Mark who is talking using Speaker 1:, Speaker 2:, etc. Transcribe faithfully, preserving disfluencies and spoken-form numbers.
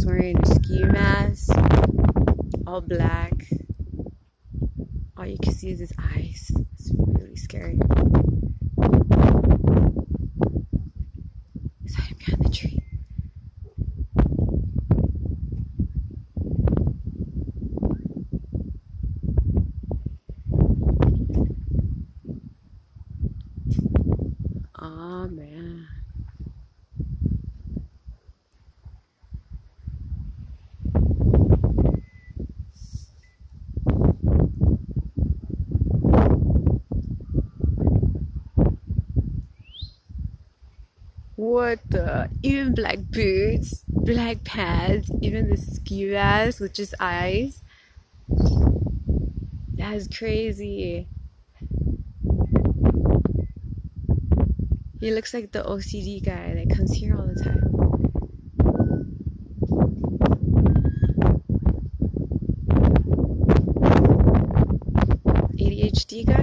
Speaker 1: He's wearing a ski mask, all black. All you can see is his eyes. It's really scary. Is that him behind the tree? Oh man. What the? Even black boots, black pants, even the ski mask with just eyes. That's crazy. He looks like the O C D guy that comes here all the time. A D H D guy?